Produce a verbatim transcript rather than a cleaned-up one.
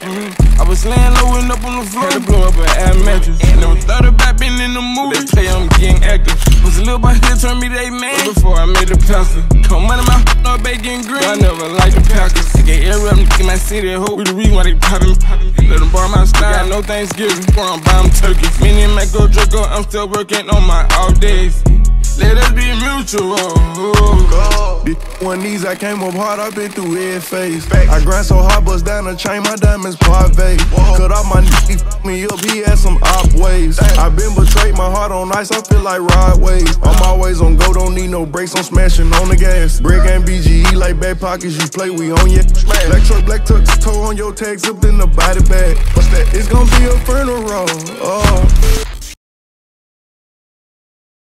Mm-hmm. I was laying low and up on the floor, had to blow up an air mattress. Never thought about being in the movie, they play I'm getting active. Was a little boy here turned me they man before I made the pastor. Come money my no bacon green, I never liked the Packers. I get every up in my city, hope we the reason why they poppin'. Let them borrow my style, got no Thanksgiving, before I'm buy them turkey. Me and my go Draco, I'm still working on my all days. Let us be mutual. Oh. This one these I came up hard, I been through every phase. I grind so hard, bust down the chain, my diamonds parve. Cut off my knee, f me up, he had some op ways. I been betrayed, my heart on ice, I feel like ride waves. I'm always on go, don't need no brakes, I'm smashing on the gas. Brick and B G E like back pockets, you play, we on ya. Black truck, black tuck, toe on your tag, zipped in the body bag. What's that? It's gonna be a funeral. Oh.